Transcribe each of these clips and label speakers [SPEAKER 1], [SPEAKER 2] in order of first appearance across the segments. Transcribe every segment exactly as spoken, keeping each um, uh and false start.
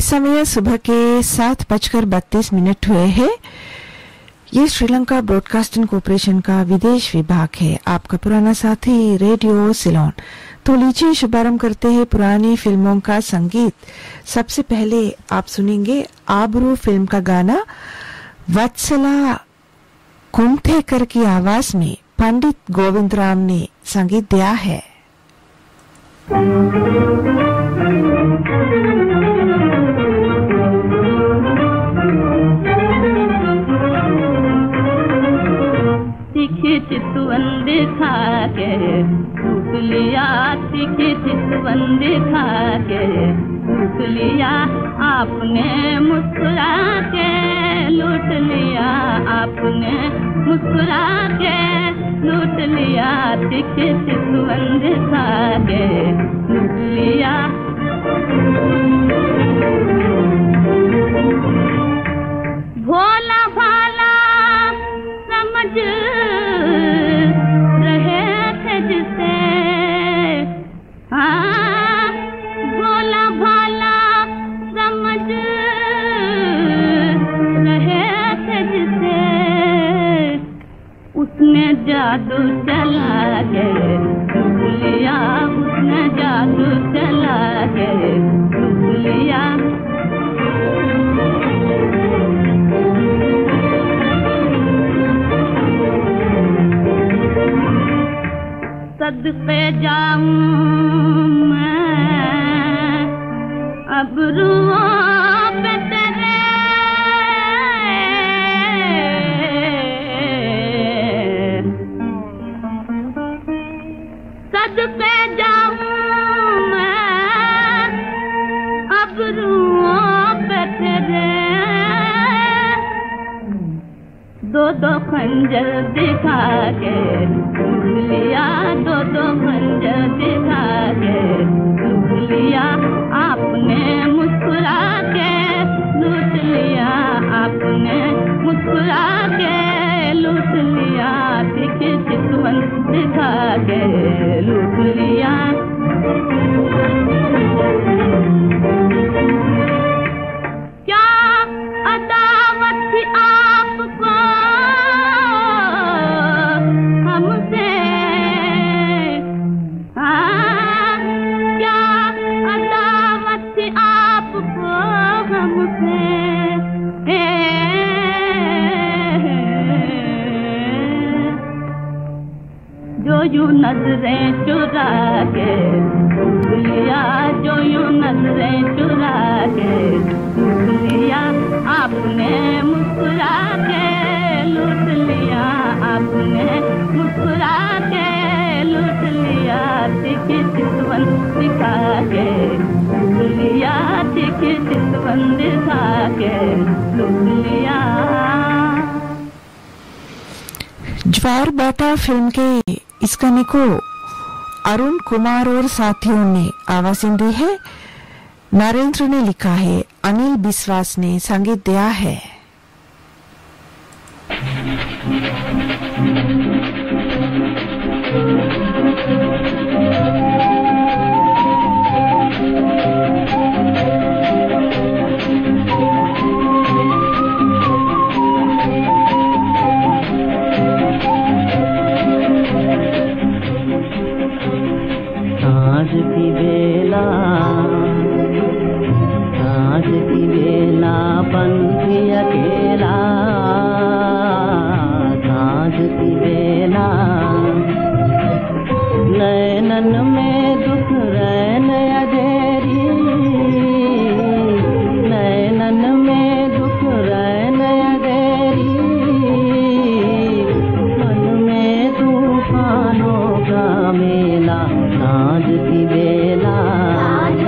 [SPEAKER 1] इस समय सुबह के सात बजकर बत्तीस मिनट हुए हैं। ये श्रीलंका ब्रॉडकास्टिंग कॉरपोरेशन का विदेश विभाग है, आपका पुराना साथी रेडियो सिलोन। तो लीजिए शुभारंभ करते हैं पुरानी फिल्मों का संगीत। सबसे पहले आप सुनेंगे आबरू फिल्म का गाना वत्सला कुमठेकर की आवाज में पंडित गोविंद राम ने संगीत दिया है।
[SPEAKER 2] तीखे चितवन दिखा के लूट लिया, तीखे चितवन दिखा के लूट लिया, आपने मुस्कुरा के लूट लिया, आपने मुस्कुरा के लूट लिया, तीखे चितवन दिखा के लूट लिया। भोला भाला समझ रहे थे जिसे, हाँ भोला भाला समझ रहे थे जिसे, उसने जादू चला के लूट लिया, उसने जादू चला के लूट लिया। सदके जाऊं मैं अबरुओं पे तेरे, सदके जाऊं मैं अबरुओं पे तेरे, दो दो खंजर दिखा के लूट लिया, दो दो खंजर दिखा के लूट लिया, आपने मुस्कुरा के लूट लिया, आपने मुस्कुरा के लूट लिया, तीखे चितवन दिखा के लूट लिया। क्या अदावत थी आपको हमसे, हाँ क्या अदावत थी आपको हमसे, जो यूं नजरें चुरा के लूट लिया, जो यूं नजरें चुरा के लूट लिया, आपने मुस्कुरा के लूट लिया, आपने मुस्कुरा के लूट लिया, तीखे चितवन दिखा के लूट लिया, तीखे चितवन दिखा के लूट लिया।
[SPEAKER 1] ज्वार बाटा फिल्म के इस गाने को अरुण कुमार और साथियों ने आवाज़ें दी है, नरेंद्र ने लिखा है, अनिल बिस्वास ने संगीत दिया है।
[SPEAKER 3] सांझ की बेला, सांझ की बेला पंथी अकेला, सांझ की बेला, नैनन में दुख रैन अधेरी, नैनन में दुख रैन अधेरी, मन में तूफानों का मेला, सांझ की बेला, सांझ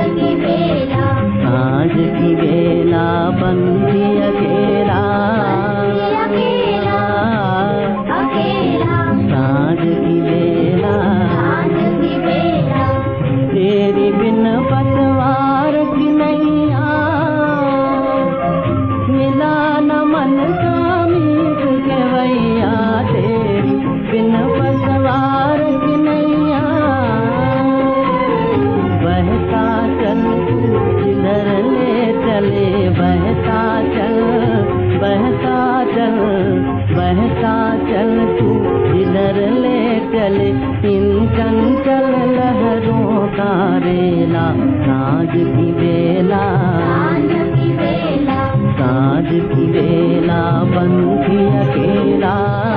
[SPEAKER 3] हारेला साँझ की बेला साँझ की बेला बंसी अकेला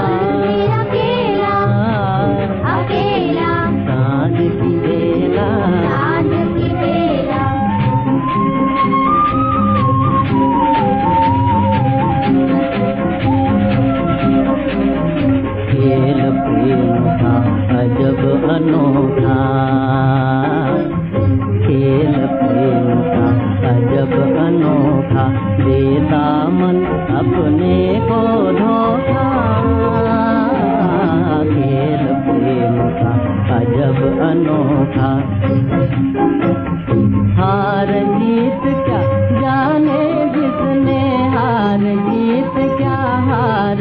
[SPEAKER 3] साँझ की बेला खेल प्रेम का अजब अनोखा खेल प्रेम का अजब अनोखा देता मन अपने को धोखा खेल प्रेम का अजब अनोखा हार जीत क्या जाने जिसने हार जीत क्या हार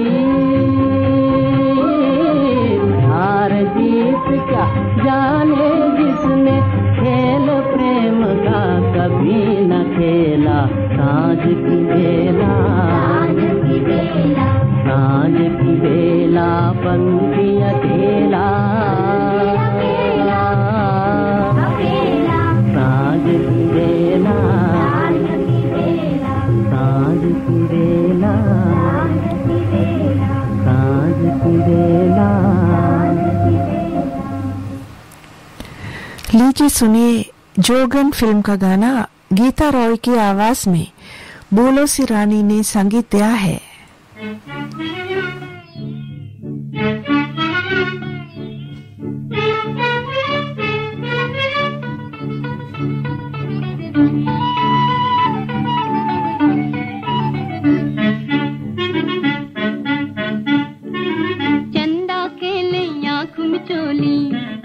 [SPEAKER 3] जीत हार जीत क्या जाने जिसने खेल प्रेम का कभी न खेला साँझ की बेला साँझ की बेला पंछी अकेला साँझ की बेला साँझ की बेला साँझ की बेला।
[SPEAKER 1] लीजिए सुनिए जोगन फिल्म का गाना गीता रॉय की आवाज में बोलो सी रानी ने संगीत दिया है।
[SPEAKER 2] चंदा खेले आँख मिचोली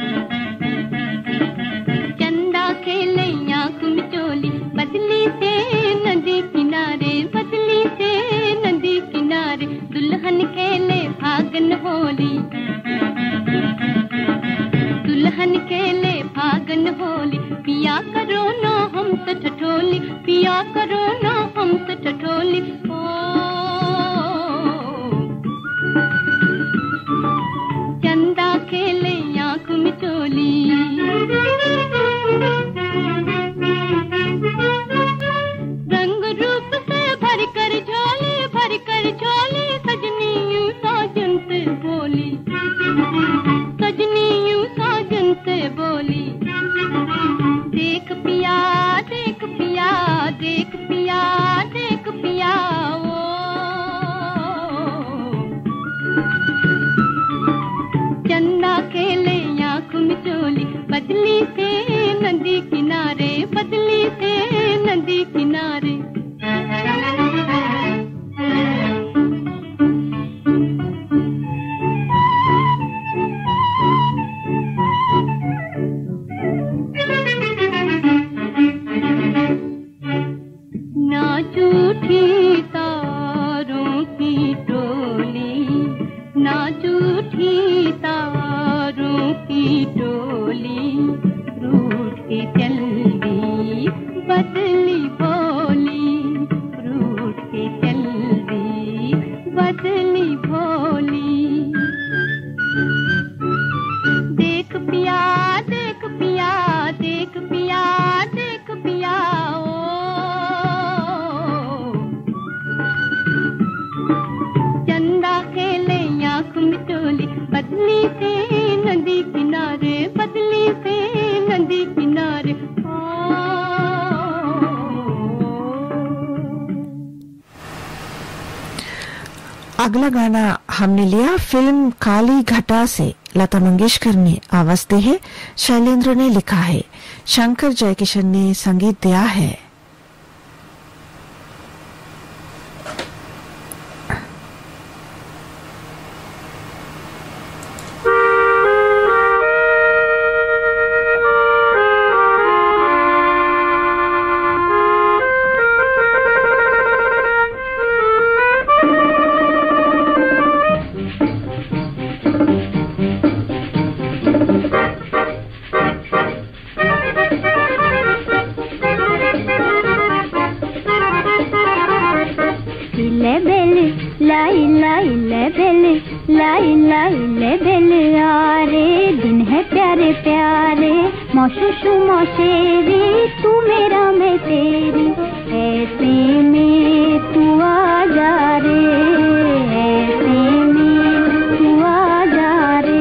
[SPEAKER 2] चंदा खेले आँख मिचोली बदली से नदी किनारे बदली से नदी किनारे दुल्हन खेले फागन होली दुल्हन खेले फागन होली पिया करो ना हम तो ठठोली पिया करो ना हम तो ठठोली ओ चंदा खेले आँख मिचोली रंग रूप से भर कर झोली भर कर झोली सजनी यूं साजन से बोली सजनी यूं साजन से बोली देख पिया देख पिया देख पिया देख पिया ओ चंदा खेले आँख मिचोली बदली से नदी किनारे बदली से नदी किनारे ना झूठी तारों की टोली ना झूठी तारों की टोली रूठ के चल दी बदली भोली रूठ के चल दी बदली भोली देख पिया देख पिया देख पिया देख पिया ओ चंदा खेले आँख मिचोली बदली से नदी किनारे बदली से नदी किनारे
[SPEAKER 1] अगला गाना हमने लिया फिल्म काली घटा से लता मंगेशकर ने आवाज दी है शैलेंद्र ने लिखा है शंकर जयकिशन ने संगीत दिया है।
[SPEAKER 4] लाई लाई ले बेल लाई लाई ले बेल यारे दिन है प्यारे प्यारे मौशुशु मौशेरी, तू मेरा मैं तेरी, ऐसे में तू आ जा रे, ऐसे में तू आ जा रे।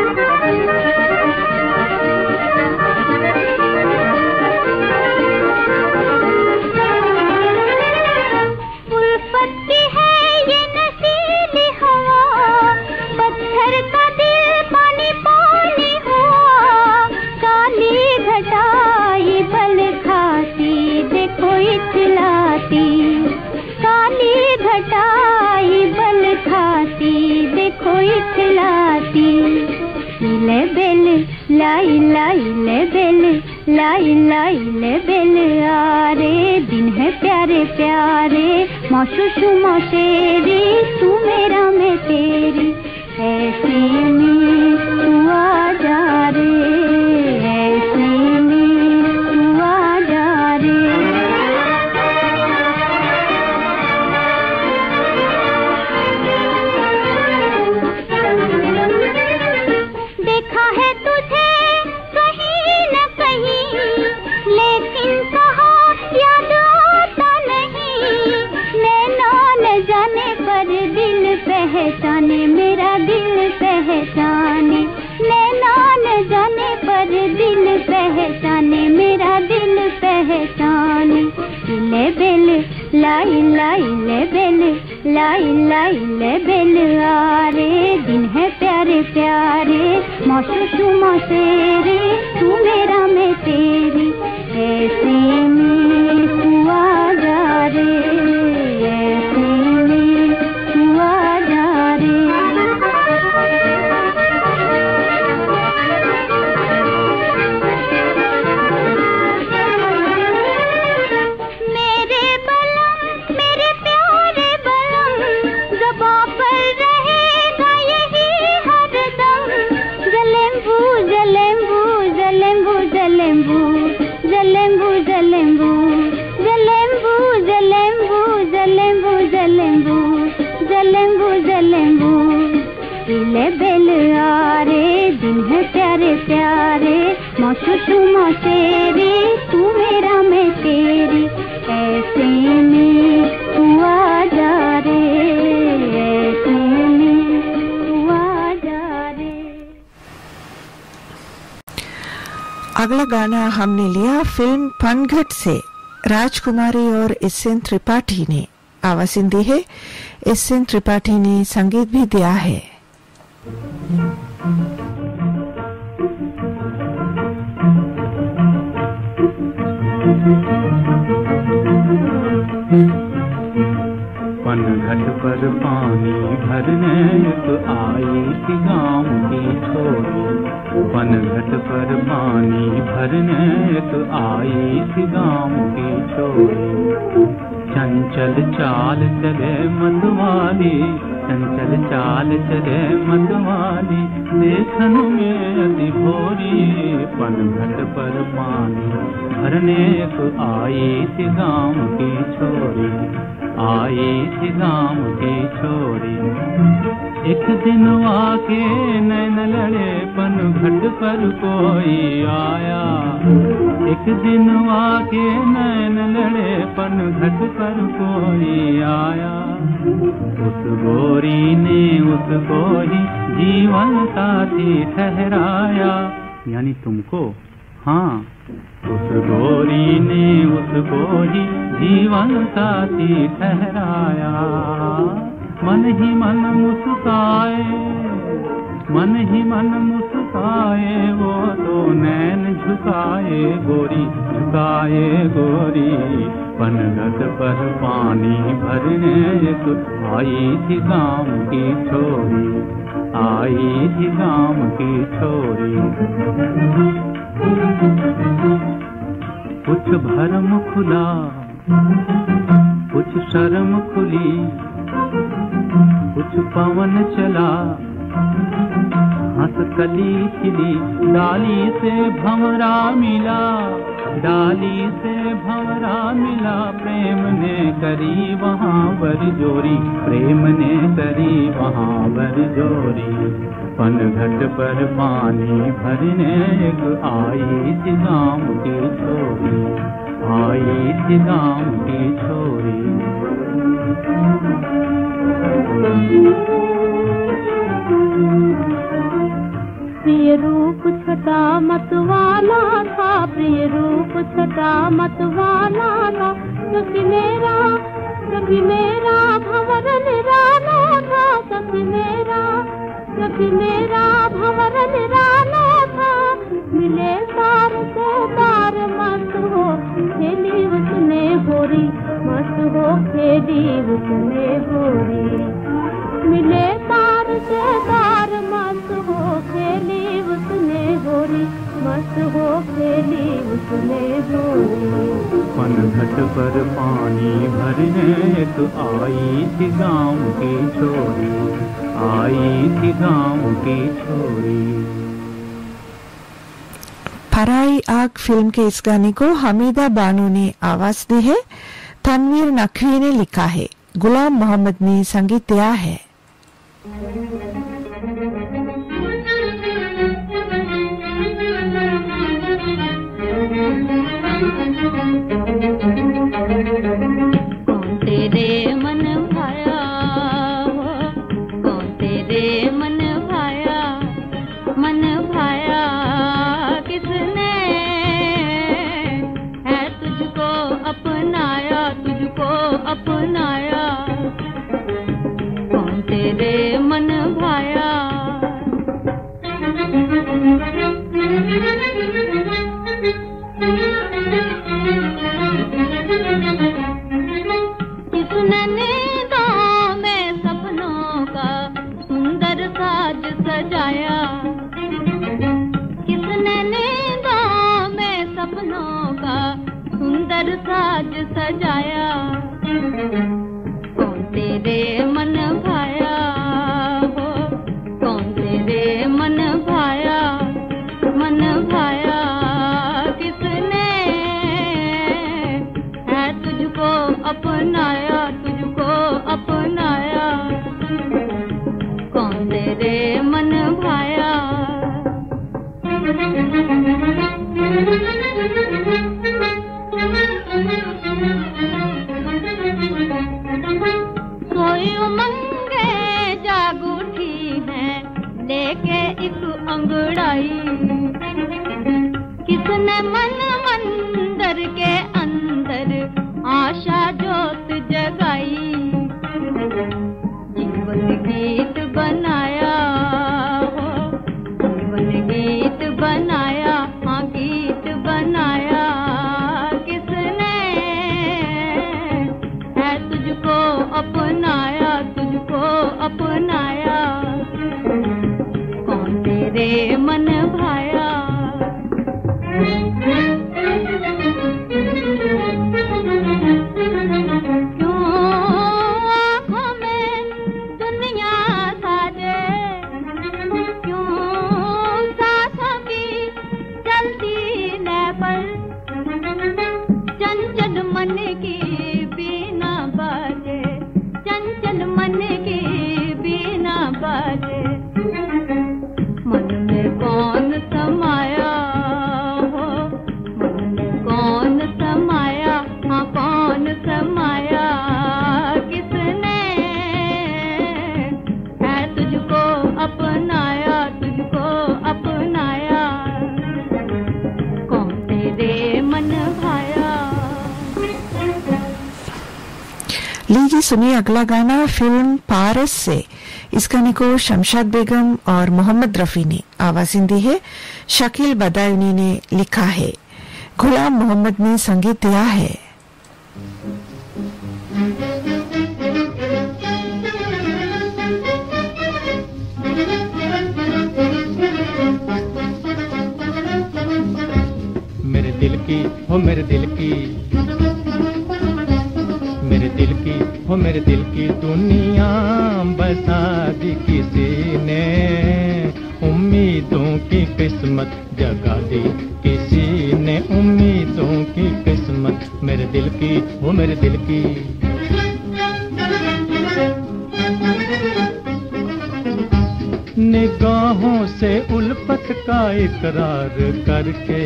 [SPEAKER 4] उल्फत है ये नशीली हवा, पत्थर का दिल पानी पानी हुआ, काली घटाई बल खाती देखो इचलाती, काली घटाई बल खाती देखो इचलाती। ले बेल लाई लाई ले बेल लाई लाई ले बेल, आ रे दिन है प्यारे प्यारे, मौशुशु मौशेरी, तू मेरा मैं तेरी, ऐसे में तू आ जा रे, ऐसे में तू आ जा रे। देखा है तुझे कहीं न कहीं, लेकिन कहाँ याद आता नहीं, नैना न जाने पर दिल पहचाने, मेरा दिल पहचाने, नैना न जाने पर दिल पहचाने, मेरा दिल पहचाने। ले बेल लाई लाई ले बेल लाई लाई ले बेल, आ रे दिन है प्यारे प्यारे, मौशुशु मौशेरी, तू मेरा मैं तेरी, ऐसे में तू आ जा रे, ऐसे में तू आ जा रे। मेरे बलम मेरे प्यारे बलम, ज़बां पर रहेगा यही हरदम, जलेंबू जलेंबू जलेंबू जलेंबू जलेंबू जलेंबू जलेंबू जलेंबू जलेंबू जलेंबू जलेंबू जलेंबू। ले बेल आ रे दिन है प्यारे प्यारे, मौशुशु मौशेरी, तू मेरा मैं तेरी, ऐसे में तू आ जा रे, ऐसे में तू आ जा रे।
[SPEAKER 1] अगला गाना हमने लिया फिल्म पनघट से, राजकुमारी और एस एन त्रिपाठी ने आवाज़ दी है, एस एन त्रिपाठी ने संगीत भी दिया है।
[SPEAKER 5] पनघट पर पानी भरने तो आई थी गाँव की छोरी, पनघट पर पानी भरने तो आई थी गाँव की छोरी। चंचल चाल चले मतवाली, चंचल चाल चले मतवाली, देखन में अति भोरी, पनघट पर पानी भरने तो आई थी गाँव की छोरी, आई थी गाँव की छोरी। एक दिन आके नैन लड़े पनघट पर कोई आया, एक दिन आके नैन लड़े पनघट पर कोई आया, उस गोरी ने उसको ही जीवन साथी ठहराया, यानी तुमको, हाँ उस गोरी ने उसको ही जीवन साथी ठहराया। मन ही मन मुस्काए, मन ही मन मुस्काए, वो तो नैन झुकाए गोरी, झुकाए गोरी, पनघट पर पानी भरने तो आई थी गाँव की छोरी, आई थी गाँव की छोरी। कुछ भरम खुला, कुछ शर्म खुली, कुछ पवन चला, हंस कली खिली, डाली से भंवरा मिला, डाली से भंवरा मिला, प्रेम ने करी वहाँ बरजोरी, प्रेम ने करी वहाँ बरजोरी। पनघट पर पानी भरने एक आई थी गाँव की छोरी, आई थी गाँव की छोरी।
[SPEAKER 2] प्रिय रूप छटा मतवाला था, प्रिय रूप छटा मतवाला था। सखी मेरा सखी मेरा भंवर निराला था, सखी मेरा सखी मेरा भंवर निराला था। मिले तार से तार मत हो खेली उसने होरी, मत हो खेली उसने होरी। मिले तार से तार मत हो खेली उसने होरी, मत हो खेली उसने होरी।
[SPEAKER 5] पनघट पर पानी भरने तो आई थी गाँव की छोरी, आई थी गाँव की छोरी।
[SPEAKER 1] पराई आग फिल्म के इस गाने को हमीदा बानो ने आवाज दी है, तनवीर नकवी ने लिखा है, गुलाम मोहम्मद ने संगीत दिया है।
[SPEAKER 2] कौन तेरे मन भाया हो, कौन तेरे मन भाया, मन भाया किसने है तुझको अपनाया, तुझको अपनाया। कौन तेरे मन भाया। किसने नींदों में सपनों का सुंदर साज सजाया, किसने नींदों में सपनों का सुंदर साज सजाया। कौन तेरे मन भाया हो, कौन तेरे मन भाया, मन भाया किसने है तुझको अपनाया, तुझको अपनाया। कौन तेरे मन भाया। सोई उमंगे जाग उठी है लेके एक अंगड़ाई, किसने मन मंदिर के अंदर आशा जोत जगाई। जीवन गीत बनाया हो, जीवन गीत बनाया, हाँ गीत बनाया किसने है तुझको अपनाया, तुझको अपनाया। कौन तेरे मन भाया।
[SPEAKER 1] लीजिए सुनिए अगला गाना फिल्म पारस से। इस गाने को शमशाद बेगम और मोहम्मद रफी ने आवाज़ दी है, शकील बदायूनी ने लिखा है, गुलाम मोहम्मद ने संगीत दिया है।
[SPEAKER 5] मेरे दिल की हो मेरे दिल की, मेरे दिल की हो मेरे दिल की दुनिया बसा दी किसी ने। उम्मीदों की किस्मत जगा दी, किसी ने उम्मीदों की किस्मत मेरे दिल की, वो मेरे दिल की। निगाहों से उल्फत का इकरार करके,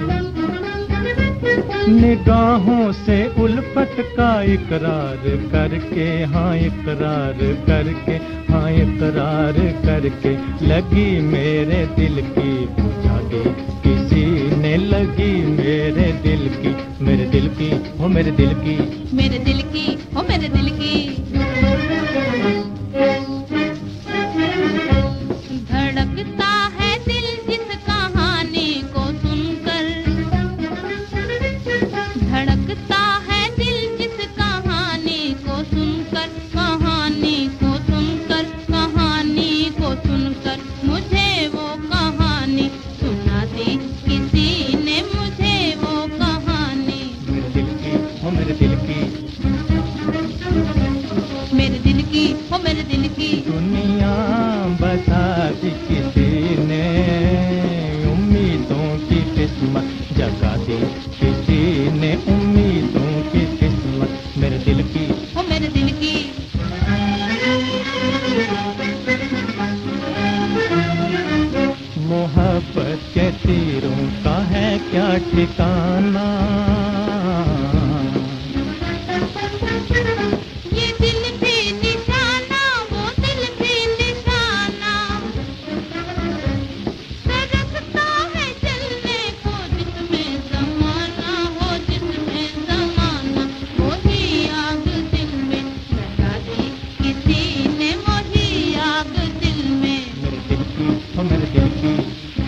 [SPEAKER 5] निगाहों से उल्फत का इकरार करके, हाँ इकरार करके, हाँ इकरार करके लगी मेरे दिल की बुझा दी, किसी ने लगी मेरे दिल की, मेरे दिल की, हो मेरे दिल की,
[SPEAKER 2] मेरे दिल की, हो मेरे दिल की। धड़कता है दिल जिस कहानी को सुनकर, धड़कता है दिल जिस कहानी को सुनकर, कहानी को सुनकर, कहानी को सुनकर मुझे वो कहानी सुना दी, किसी ने मुझे वो कहानी,
[SPEAKER 5] मेरे दिल की, हो मेरे दिल की,
[SPEAKER 2] मेरे दिल की, हो मेरे दिल की।
[SPEAKER 5] दुनिया बता दी किसी ने, उम्मीदों की किस्मत जगा दी, किसी ने उम्मीदों की किस्मत मेरे दिल की,
[SPEAKER 2] हो मेरे दिल की।
[SPEAKER 5] मोहब्बत के तीरों का है क्या ठिकाना,
[SPEAKER 2] ये दिल भी निशाना, वो दिल भी निशाना, सरकता है चलने को जिसमें ज़माना, हो जिसमें ज़माना, वही आग दिल में लगा दी, किसी ने वही आग दिल में,
[SPEAKER 5] मेरे दिल की, हो मेरे दिल की,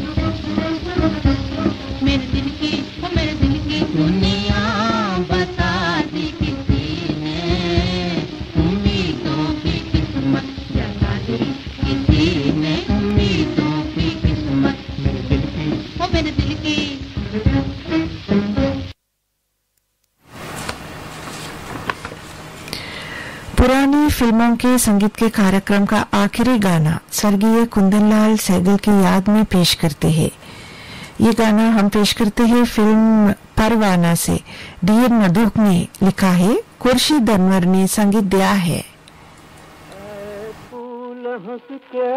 [SPEAKER 2] मेरे दिल की, हो मेरे दिल की।
[SPEAKER 5] दुनिया
[SPEAKER 2] बता दी किसी ने, उम्मीदों की किस्मत जगा दी, किसी ने उम्मीदों की किस्मत,
[SPEAKER 5] मेरे दिल की।
[SPEAKER 2] हो मेरे दिल की।
[SPEAKER 1] पुरानी फिल्मों के संगीत के कार्यक्रम का आखिरी गाना स्वर्गीय कुंदनलाल सहगल की याद में पेश करते हैं। ये गाना हम पेश करते हैं फिल्म परवाना से। डी एन मधुक ने लिखा है, खुर्शीद अनवर ने संगीत दिया है।
[SPEAKER 3] फूल हंस के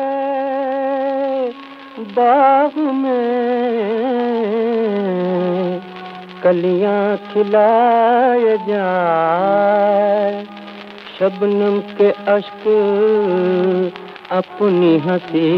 [SPEAKER 3] बाग में कलियां खिलाए जाए, शबनम के अश्क अपनी हंसी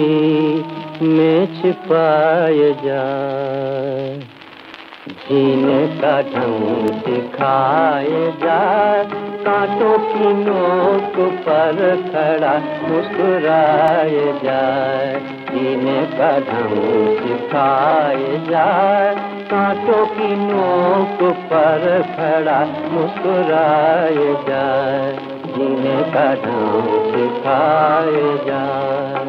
[SPEAKER 3] में छिपाए जाए, जीने का ढंग सिखाए जाए, कांटों की नोक पर खड़ा मुस्कुराए जाए, जीने का ढंग सिखाए जाए, कांटों की नोक पर खड़ा मुस्कुराए जाए, जीने का ढंग सिखाए जाए।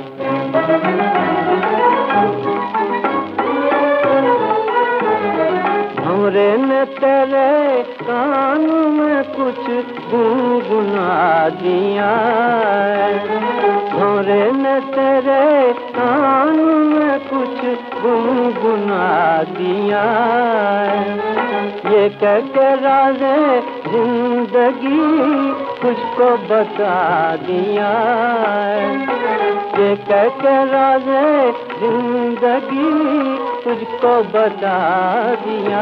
[SPEAKER 3] भंवरे ने तेरे कान में कुछ गुनगुना दिया, भंवरे ने तेरे कान में कुछ गुनगुना दिया, ये कह के राज़े जिंदगी तुझको बता दिया, ये कह के राज़े जिंदगी तुझको बता दिया,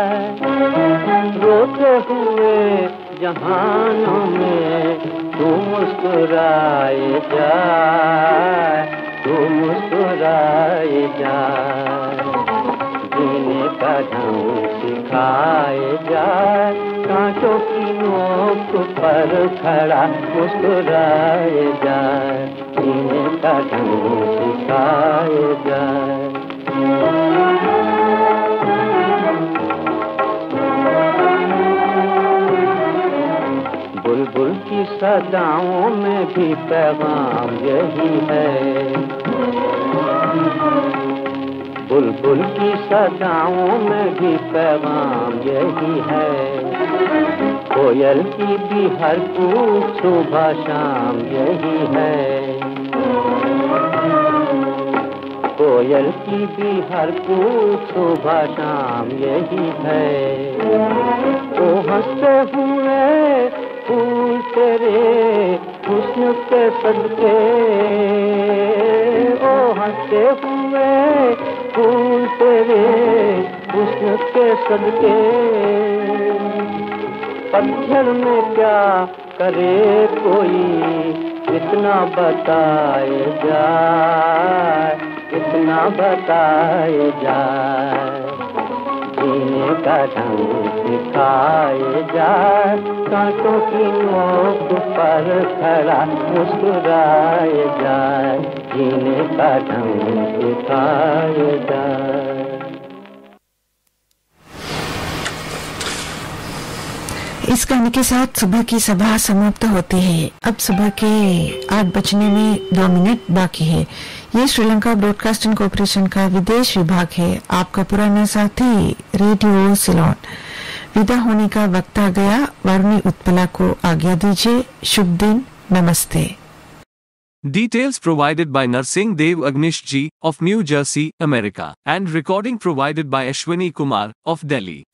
[SPEAKER 3] रोते हुए जहानों में तू मुस्कुराए जाए, तू मुस्कुराए जाए, जीने का ढंग सिखाए जाए, कांटों की नोक पर खड़ा मुस्कुराए जाए, जीने का ढंग सिखाए जाए। बुलबुल की सदाओं में भी पैगाम यही है, बुलबुल की सदाओं में भी पैगाम यही है, कोयल की भी हर कूच सुबह शाम यही है, कोयल की भी हर फूल सुबह शाम यही है। ओ हंसते हुए फूल तेरे हुस्न के सदके, ओ हंसते हुए फूल तेरे हुस्न के सदके, पत्थर में क्या करे कोई इतना बताए जाए, इतना बताए जाए, जीने का ढंग सिखाए जाए, कांटों की नोक पर खड़ा मुस्कुराए जाए, जीने का ढंग सिखाए जाए।
[SPEAKER 1] इस गाने के साथ सुबह की सभा समाप्त होती है। अब सुबह के आठ बजने में दो मिनट बाकी है। ये श्रीलंका ब्रॉडकास्टिंग कॉरपोरेशन का विदेश विभाग है। आपका पुराना साथी रेडियो सिलोन। विदा होने का वक्त आ गया। वारुणी उत्पला को आज्ञा दीजिए। शुभ दिन। नमस्ते।
[SPEAKER 6] Details provided by Narsingh Dev Agnish Ji of New Jersey, America, and recording provided by Ashwini Kumar of Delhi.